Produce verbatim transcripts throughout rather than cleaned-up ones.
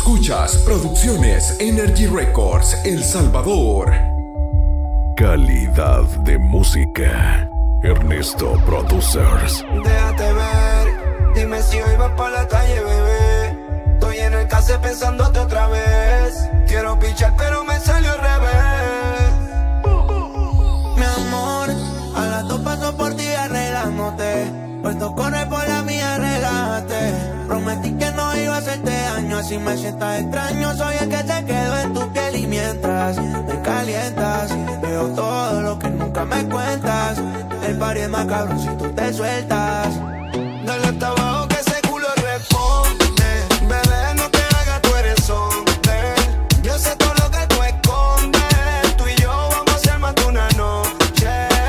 Escuchas Producciones Energy Records, El Salvador. Calidad de música. Ernesto Producers. Déjate ver, dime si hoy vas pa' la calle, bebé. Estoy en el case pensándote otra vez. Quiero pichar pero me salió al revés. Mi amor, a las dos paso por ti arreglándote. Puesto corre por la mía, relájate. Prometí que no iba a hacerte daño, así me sientas extraño. Soy el que te quedo en tu piel y mientras me calientas, veo todo lo que nunca me cuentas. El party es más cabrón si tú te sueltas. Dale hasta abajo que ese culo responde. Bebé, no te hagas, tú eres hombre. Yo sé todo lo que tú escondes. Tú y yo vamos a ser más de una noche.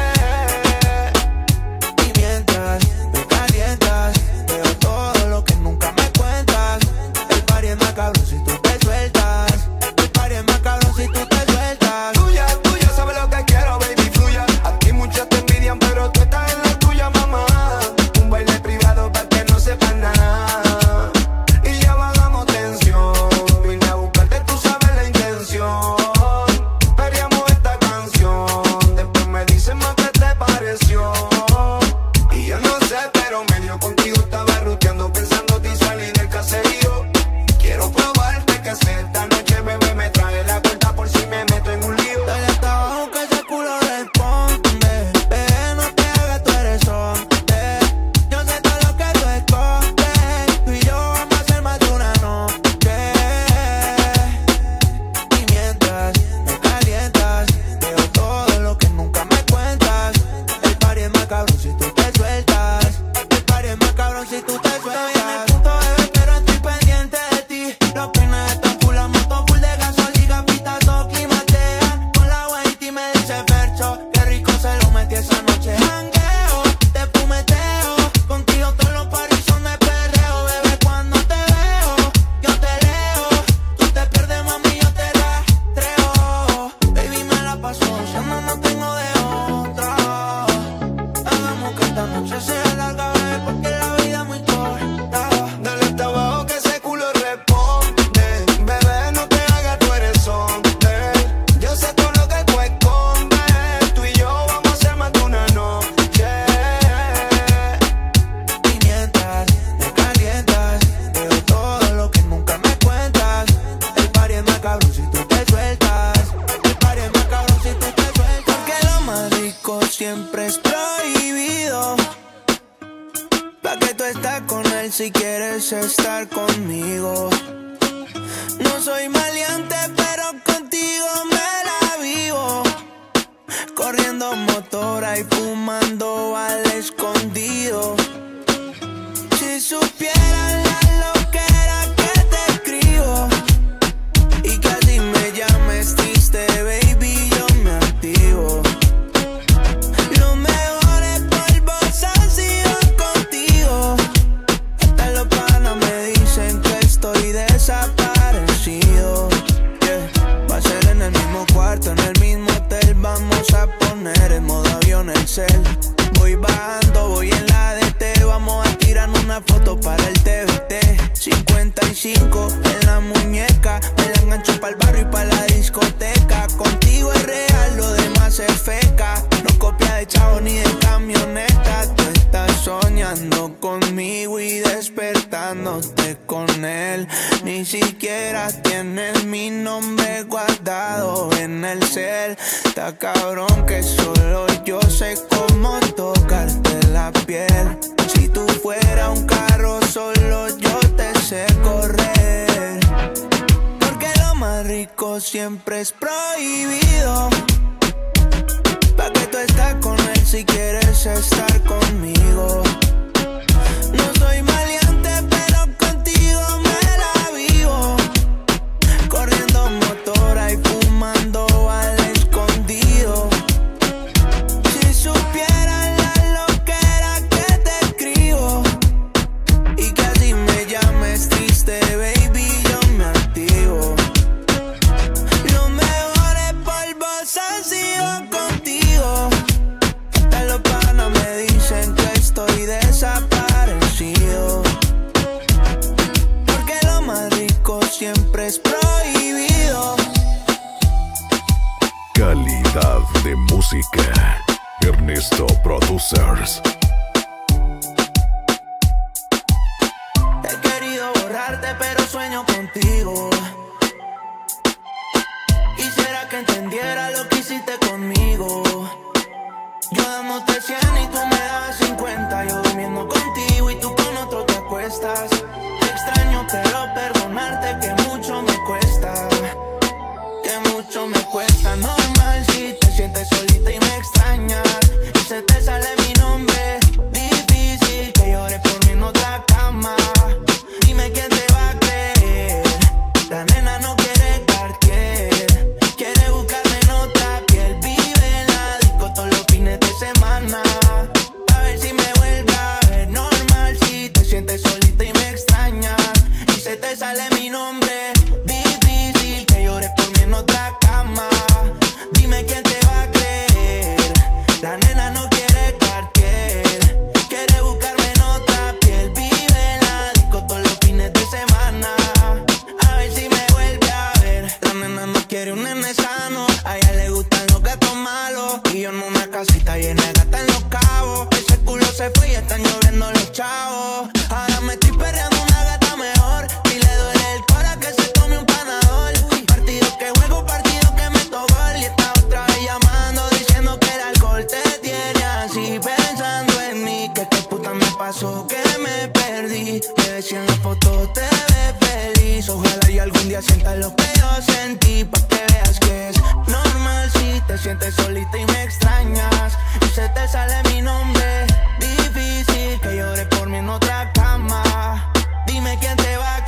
Y mientras me calientas, veo todo lo que nunca me cuentas. El party es más cabrón si tú te sueltas. El party es más cabrón si tú te sueltas. Tuya, tuya, sabes lo que quiero, baby, fluya. Aquí muchos te envidian, pero tú estás en la tuya, mamá. Un baile privado para que no sepan nada. Y ya bajamos tensión. Vine a buscarte, tú sabes la intención. Veríamos esta canción. Después me dicen más qué te pareció. Y yo no sé, pero medio contigo estaba ruteando, pensándote y salir del caserío. Quiero probarte que sé esta noche, bebé, me trae la cuenta por si me meto en un lío. Dale hasta abajo que ese culo responde. Bebé, no te hagas, tú eres hombre. Yo sé todo lo que tú escondes. Tú y yo vamos a ser más de una noche. Y mientras me calientas, veo todo lo que nunca me cuentas. El party es más cabrón si tú te sueltas. El party es más cabrón si tú te sueltas. Estoy en el punto, bebé, pero estoy pendiente de ti. Los peines están full, la moto full de gasolina, pitazo, climatea. Con la Wendy me dice Fercho, qué rico se lo metí esa noche. Jangueo, te fumeteo, contigo todos los parties son de perreo. Bebé, cuando te veo, yo te leo. Tú te pierdes, mami, yo te rastreo. Baby, me la paso gozando, no tengo de otra. Hagamos que esta noche sea larga, bebé, porque la vida es muy corta. Dale hasta abajo que ese culo responde. Bebé, no te hagas, tú eres hombre. Yo sé todo lo que tú escondes. Tú y yo vamos a ser más de una noche. Y mientras me calientas, veo todo lo que nunca me cuentas. El party es más cabrón si tú te sueltas. El party es más cabrón si tú te sueltas. Porque lo más rico siempre es prohibido. Pa' que tú estás con él si quieres estar conmigo. No soy maleante, pero contigo me la vivo. Corriendo motora y fumando al escondido. Si supieran la loquera que te escribo y que así me llames triste, baby, yo me activo. Los mejores polvos han sido contigo. Hasta los panas me dicen que estoy desaparecido. Yeah. Va a ser en el mismo cuarto, en el mismo hotel. Vamos a poner en modo avión el cel. Voy bajando, voy en la D T. Vamos a tirar una foto para el T V T. cincuenta y cinco en la muñeca. Me la engancho para el barrio y para la discoteca. Contigo es real, lo demás es feca. No copia de chavo ni de camioneta. Tú estás soñando conmigo y despertándote con él. Ni siquiera tienes mi nombre guardado en el cel. Está cabrón que solo yo sé cómo tocarte la piel. Si tú fueras un carro, solo yo te sé correr. Porque lo más rico siempre es prohibido. Pa' que tú estás con él si quieres estar conmigo. No soy maleante, pero contigo me la vivo. Corriendo motora y fumando al escondido. Si supieran la loquera que te escribo y que así me llames triste, baby, yo me activo. Los mejores polvos han sido contigo. Hasta los panas me dicen que música. Ernesto Producers. He querido borrarte, pero sueño contigo. Quisiera que entendiera lo que hiciste conmigo. Yo dándote cien y tú me das cincuenta. Yo durmiendo contigo y tú con otro te acuestas. Te extraño, pero perdonarte que mucho me cuesta. Que mucho me cuesta. Normal si te sientes solita y me extrañas y se te sale mi nombre. Difícil que llores por mí en otra cama. Dime quién te va a creer. La nena no quiere Cartier, quiere buscarme en otra piel. Vive en la disco todos los fines de semana. A ver si me vuelve a ver. Normal si te sientes solita y me extrañas y se te sale mi nombre. Difícil que llores por mí en otra cama. Dime quién te va a creer. La nena no quiere Cartier, quiere buscarme en otra piel. Vive en la disco todos los fines de semana. A ver si me vuelve a ver. La nena no quiere un nene sano, a ella le gustan los gatos malos. Y yo en una casita llena de gata en Los Cabos. Ese culo se fue y están lloviendo los chavos. Ahora me estoy perreando una gata mejor. Y le duele el cora que se tome un panador. Partido que juego, partido que meto gol. Y esta otra vez llamando diciendo que el alcohol te tiene así. Pensando en mí, que qué puta me pasó, que me perdí. Me ves si en la foto te ves feliz. Ojalá y algún día sientas lo que yo sentí, pa' que veas que es normal si te sientes solita y me extrañas y se te sale mi nombre. Difícil que llores por mí en otra cama. Dime quién te va a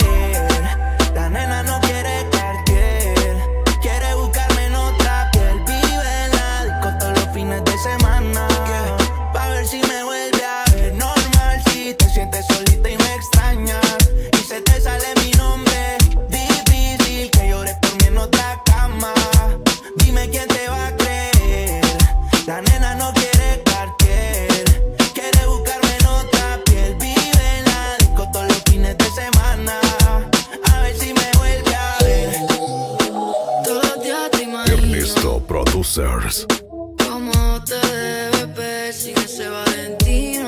creer. La nena no quiere Cartier, quiere buscarme en otra piel. Vive en la disco todos los fines de semana. Yeah. Pa' ver si me vuelve a ver. Normal si te sientes solita y me extrañas y se te sale mi nombre. Difícil que llores por mí en otra cama. Dime quién te va a creer. La nena no quiere Cartier, quiere buscarme en otra piel. Vive en la disco todos los fines de semana. A ver si me vuelve a ver. Todos los días te imaginas Ernesto Producers. cómo te debes ver sin ese Valentino,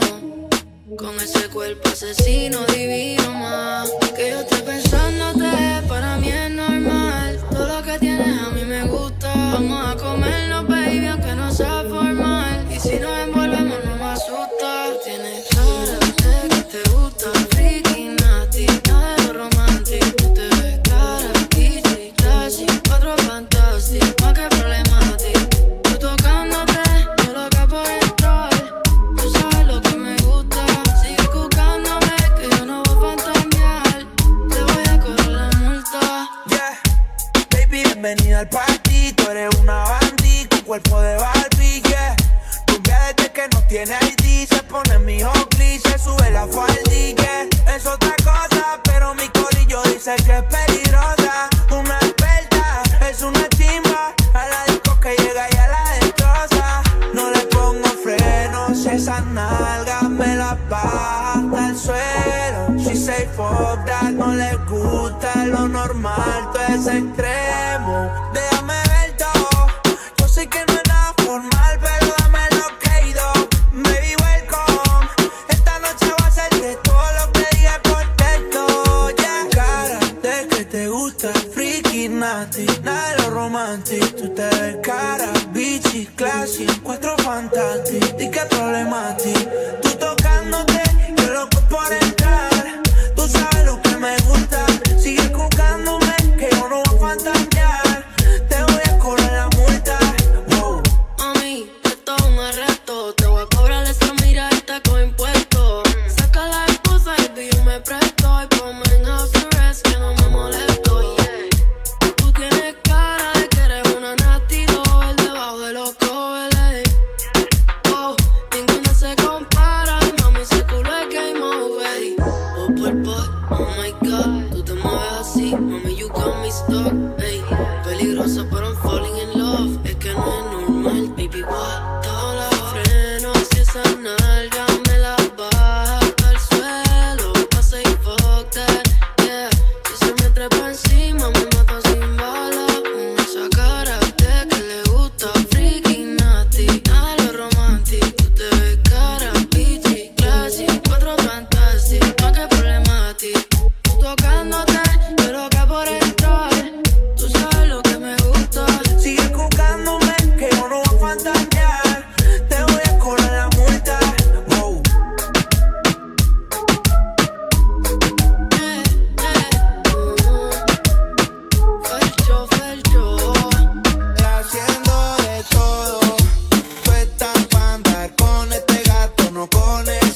con ese cuerpo asesino divino, más que yo esté pensándote, para mí es normal. Todo lo que tienes a mí me gusta. Vamos a comernos, baby, aunque no sea formal. Y si nos envolvemos no me asusta. Tú tienes cara de que te gusta, freaky, nasty, nada de lo romántico. Tú te ves cara, easy, classy, cuatro fantastic, más que problemático. Tú tocándote, yo loca por entrar. Tú sabes lo que me gusta. Sigue buscándome, que yo no voy a fantasear. Te voy a cobrar la multa. Yeah, baby, bienvenida al party. Tú eres una bandita, con cuerpo de Barbie, yeah. Rubia desde que no tiene I D, se pone mi Oakley, se sube la faldilla, yeah. Es otra cosa, pero mi corillo dice que es peligrosa. Una experta, es una chimba. A la disco que llega y a la destroza. No le pongo frenos, esas nalgas me las baja hasta el suelo. She say fuck that, no le gusta lo normal, todo es extremo. Déjame ver todo, yo sé que no es nada formal, pero dame lo que he ido. Baby, welcome, esta noche va a ser de todo lo que dije por texto, yeah. Cara de que te gusta, freaky, nasty, nada de lo romántico. Tú te ves cara, bitchy, classy, cuatro fantastic, ¿y qué problema a ti? Tú tocándote, yo loco por entrar. Tú sabes lo que me gusta, sigue buscándome, que yo no voy a fantasear. Te voy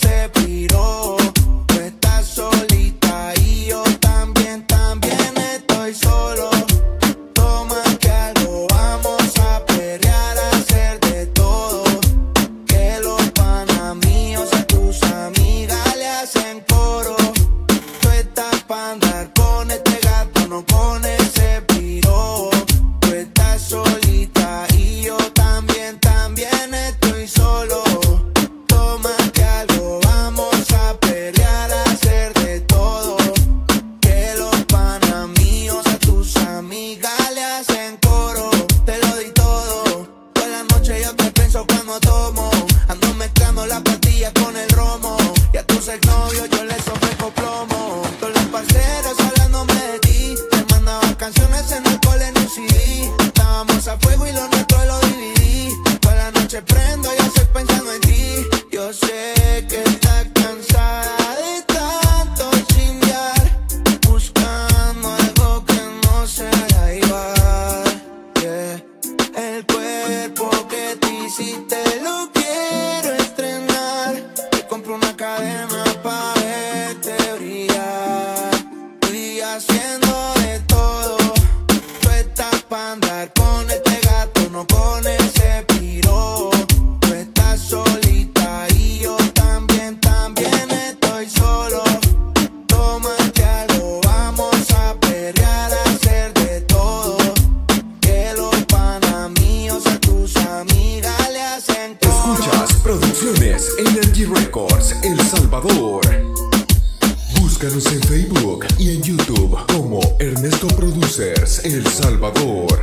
se piró. Tú estás solita y yo también, también estoy solo. Toma que algo vamos a perrear, a hacer de todo. Que los panas míos a tus amigas le hacen coro. Tú estás pa' andar con este gato, no con ese piro. Tú estás solita y yo también, también estoy solo. Toma que algo vamos a pelear, a hacer de todo. Que los panas míos a tus amigas le hacen coro. Te lo di todo, toda la noche yo te pienso cuando tomo. Ando mezclando las pastillas con el romo. Y a tus exnovios yo les ofrezco plomo. Todos los parceros hablándome de ti. Te mandaba canciones en el cole en un C D. Estábamos a fuego y lo nuestro lo dividí. Toda la noche prendo y estoy pensando en ti. Yo sé que estás cansada de tanto chingar, buscando algo que no será igual. Yeah. El cuerpo que te hiciste lo quiero estrenar. Te compro una cadena pa' verte brillar. Estoy haciendo de todo. Tú estás pa' andar con este gato, no con ese piro. Tú estás solita y yo también, también estoy solo. Toma que algo vamos a pelear, a hacer de todo. Que los panas míos a tus amigas le hacen coro. Escuchas Producciones Energy Records El Salvador. Búscanos en Facebook y en YouTube como Ernesto Producers El Salvador.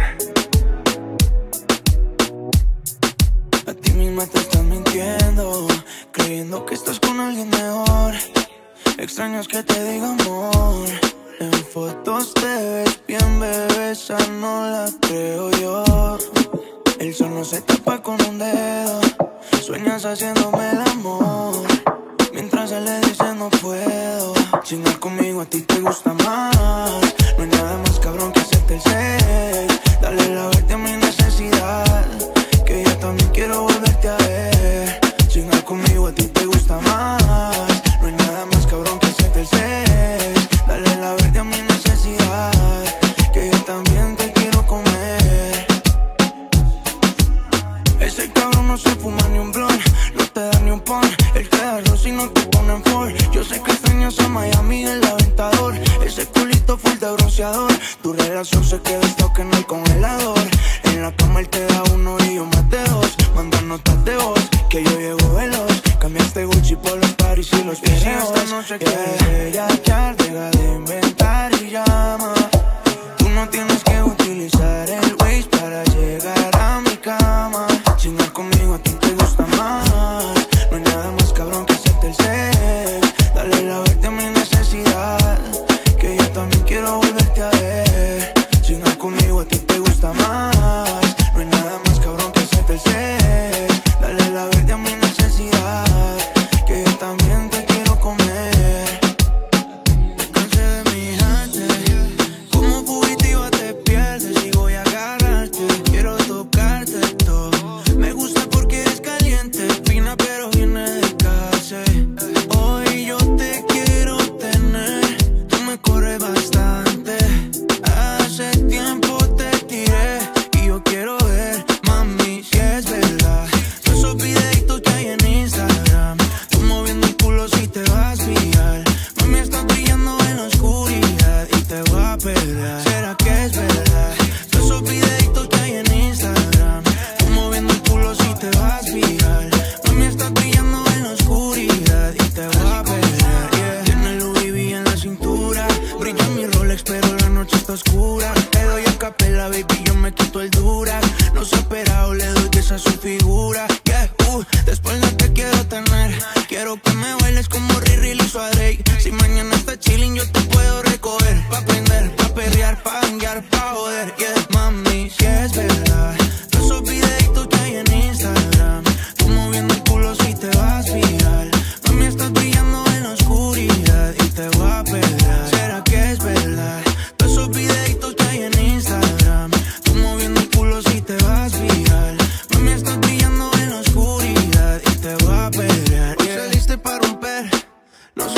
A ti misma te estás mintiendo, creyendo que estás con alguien mejor. Extrañas que te diga amor. En fotos te ves bien, bebé, esa no la creo yo. El sol no se tapa con un dedo. Sueñas haciéndome el amor, mientras él le dice no puedo. Chingar conmigo a ti te gusta más. No hay nada más cabrón que hacerte el sex. Dale la verte a mi necesidad, que yo también quiero volverte a ver. Chingar conmigo a ti te gusta más. No hay nada más cabrón que hacerte el sex. Dale la verte a mi necesidad, que yo también te quiero comer. Ese cabrón no se fuma ni un blunt, no te da ni un pan. Él te da arroz y no te pone en Ford. Yo sé que extrañas a Miami, el aventador. Ese culito full de bronceador. Tu relación se queda estoque en el congelador. En la cama él te da uno y yo más de dos. Manda notas de voz, que yo llego veloz. Cambiaste Gucci por los Paris y los videos. Esta noche quiere yaquear, deja de inventar y llama. Tú no tienes que utilizar el Waze para llegar a mi cama. Chingar conmigo a ti te gusta más. No hay nada más cabrón que hacerte el sex. Dale la verte a mi necesidad, que yo también quiero volverte a ver. Chingar conmigo a ti te gusta más. No hay nada más cabrón que hacerte el sex. Dale la verte a mi necesidad, que yo también te quiero comer. Me cansé de mi gente, como fugitiva te pierdes y voy a agarrarte. Quiero tocarte todo. Me gusta porque es caliente, fina pero viene de casa. Hoy yo te quiero tener, tú me corres bastante. Hace tiempo te tiré y yo quiero ver, mami, si es verdad. Todos esos videitos que hay en Instagram, tú moviendo el culo si te vas viral. Mami, estás brillando en la oscuridad y te voy a perder. ¿Será que es verdad? Todos esos videitos que hay en Instagram, tú moviendo el culo si te vas viral. Mami, estás brillando en la oscuridad y te voy a perder. Yeah. Tiene el Louis V en la cintura, brilla mi Rolex pero la noche está oscura. Te doy a capela, baby, yo me quito el Durac. No se ha operado, le doy que esa es su figura. Yeah, uh, después no te quiero tener. Quiero que me bailes como Riri le hizo a Drake. Si mañana está chilling, yo te puedo recoger. Pa' aprender, pa' perrear, pa' janguear, pa' joder. Yeah, mami, si es verdad. Todos esos videitos que hay en Instagram, tú moviendo el culo si te vas viral. Mami, estás brillando en la oscuridad y te voy a perder. ¿Será que es verdad? Todos esos videitos que hay en Instagram, tú moviendo el culo si te vas viral. Mami, estás brillando en la oscuridad y te voy a perder. Yeah. Saliste para romper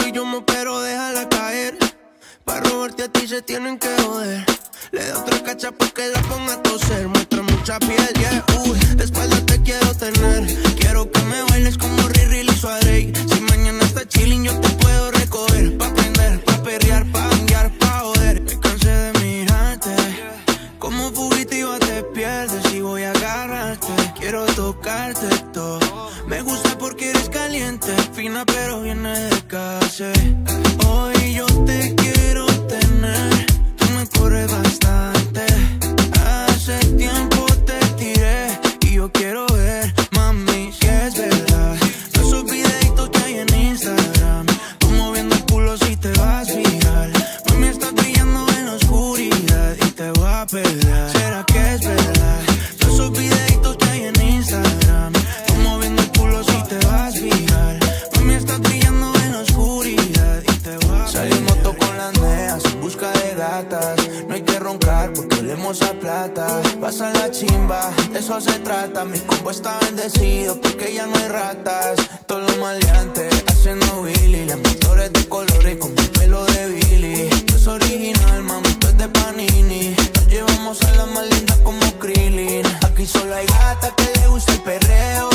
y yo me pero déjala caer. Pa' robarte a ti se tienen que joder. Le da otra cacha porque la ponga a toser. Muestra mucha piel, yeah, uy. De espalda te quiero tener. Quiero que me bailes como Riri le hizo a Drake. Si mañana está chilling yo te puedo recoger. Pa' aprender, pa' perrear, pa' banguear, pa' joder. Me cansé de mirarte. Como fugitiva te pierdes y voy a agarrarte. Quiero tocarte todo. Me gusta porque eres caliente. Fina pero viene de casa. Hoy yo te quiero tener. Tú me corres bastante. Hace tiempo te tiré y yo quiero ver, mami, si es verdad. Todos esos videitos que hay en Instagram, tú moviendo el culo si te vas viral. Mami, estás brillando en la oscuridad y te voy a perder. ¿Será que es verdad? Todos esos videitos que hay en Instagram, tú moviendo el culo si te vas viral. Mami, estás brillando en la oscuridad y te voy a perder. Salí en moto con las neas en busca de gatas. No hay que roncar porque olemos a plata. Pasa la chimba, de eso se trata. Mi combo está bendecido porque ya no hay ratas. Todos los maleantes haciendo Willy. Las motores de colores con mi pelo de Billy. Yo soy original, mami, tú es de Panini. Nos llevamos a las más lindas como Krillin. Aquí solo hay gata que le gusta el perreo.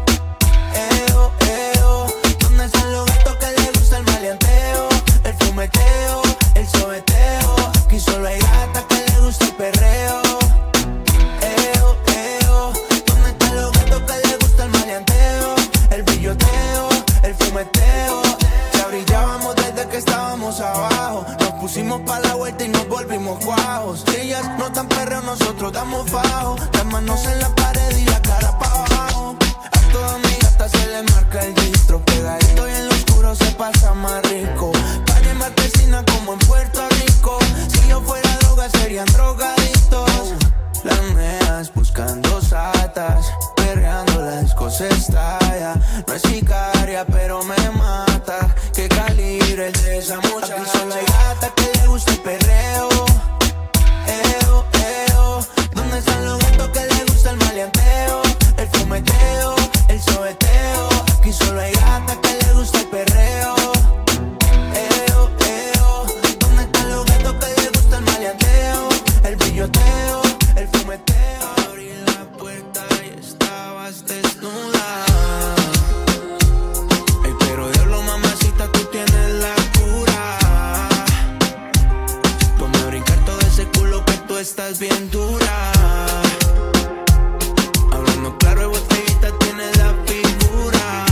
Eo, eo. ¿Dónde están los gatos que le gusta el maleanteo? El fumeteo, el sobeteo. Aquí solo hay gata que le gusta el perreo. Eo, eo. ¿Dónde están los gatos que le gusta el maleanteo? El billoteo, el fumeteo. Ya brillábamos desde que estábamos abajo. Nos pusimos pa' la vuelta y nos volvimos guajos. Si ellas no dan perreo, nosotros damos fajo. Las manos en la pared y la cara pa' abajo. A toda mi gata se le marca el distro. Pegadito y en lo oscuro se pasa más rico. Calle marquesina como en Puerto Rico. Si yo fuera droga serían drogadictos. Las neas buscando satas, perreando la disco se estalla. No es sicaria pero me mata. ¿Qué calibre es de esa muchacha? Aquí solo hay gata que le gusta el perreo. Eo, eo. ¿Dónde están los gatos que le gusta el maleanteo? El fumeteo, el sobeteo. Aquí solo hay gata que le gusta el perreo. Eo, eo. ¿Dónde están los gatos que le gusta el maleanteo? El billoteo, el fumeteo. Abrí la puerta y estabas desnuda. Ay, pero diablo, mamacita, tú tienes la cura. Ponme a brincar todo ese culo que tú estás bien dura. Hablando claro, el botellita tiene la figura.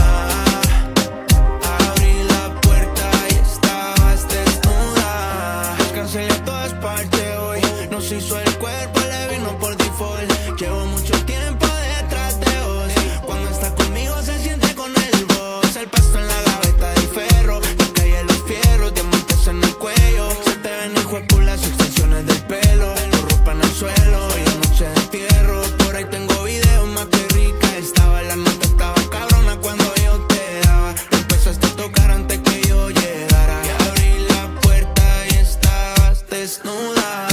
Abrí la puerta y estabas desnuda. Cancelé a todas partes hoy. Nos hizo el cuerpo, le vino por default. Llevo mucho tiempo detrás de vos. Cuando está conmigo se siente con el boss. El pasto en la gaveta de ferro, la calle de los fierros, diamantes en el cuello. Se te ven hijo de pulas, extensiones del pelo. Tu ropa en el suelo y la noche de entierro. Por ahí tengo videos más que rica estaba. La nota estaba cabrona cuando yo te daba. Lo empezaste a tocar antes que yo llegara. Y abrí la puerta y estabas desnuda.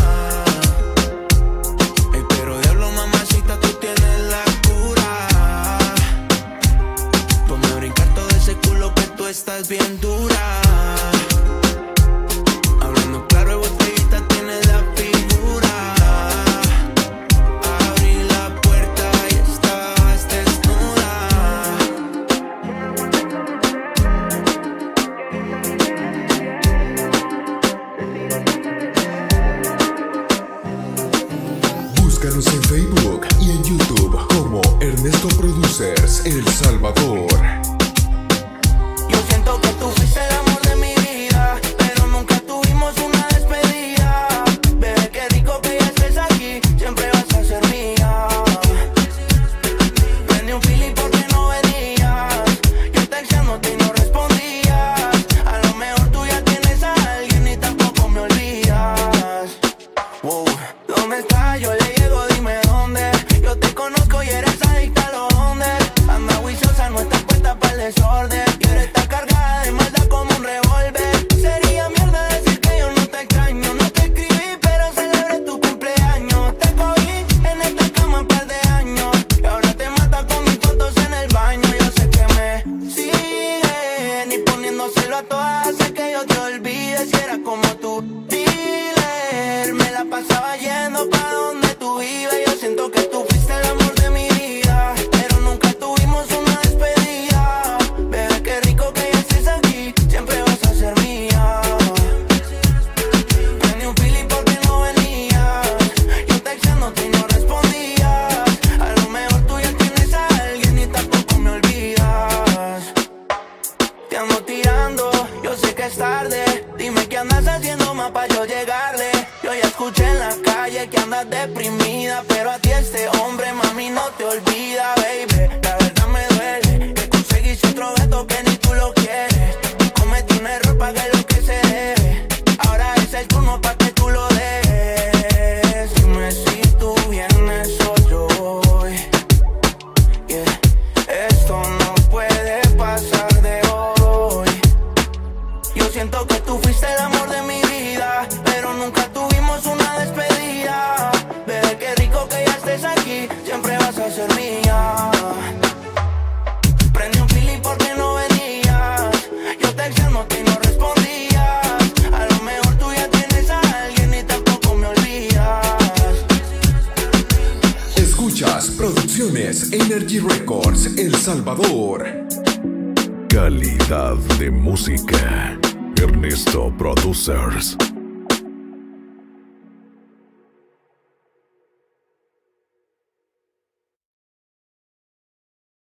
Ey, pero diablo, mamacita, tú tienes la cura. Ponme a brincar todo ese culo que tú estás bien dura. Hablando claro, el botellita tiene la figura. Abrí la puerta y estabas desnuda. Búscanos en Facebook y en YouTube como Ernesto Producers El Salvador. Yo siento que tú fuiste el amor de mi vida, pero nunca tuvimos una despedida. Bebé, qué rico que ya estés aquí, siempre vas a ser mía. Prendí un fili porque no venías, yo texteándote y no respondías. A lo mejor tú ya tienes a alguien y tampoco me olvidas. Wow. ¿Dónde estás? Yo le llego, dime dónde. Yo te conozco y eres adicta a los ondes. Anda juiciosa, no estás puesta conócelo a todas, hace que yo te olvide. Si era como tú, dealer, me la pasaba yendo pa' donde tú vives. Yo siento que tú fuiste el amor de mi vida, pero nunca tuvimos una despedida. Bebé, qué rico que ya estés aquí, siempre vas a ser mía. Prendí un feeling porque no venías, yo texteándote y no respondías. A lo mejor tú ya tienes a alguien y tampoco me olvidas. Te ando tirando, yo sé que es tarde. Dime qué andas haciendo más pa' yo llegarle. Yo ya escuché en la calle que andas deprimida, pero a ti este hombre, mami, no te olvida, baby. La verdad me duele que conseguiste otro gato que ni tú lo quieres. Cometí un error, pagué lo que se debe. Ahora es el turno pa' que tú lo dejes. Dime si tú vienes o yo voy. Yeah. Esto no puede pasar de hoy. Yo siento que tú fuiste el amor de mi vida, pero nunca tuvimos una despedida. Bebé, qué rico que ya estés aquí, siempre vas a ser mía. Prendí un feeling porque no venías, yo texteándote y no respondías. A lo mejor tú ya tienes a alguien y tampoco me olvidas. Escuchas Producciones Energy Records El Salvador. Calidad de música. Ernesto Producers.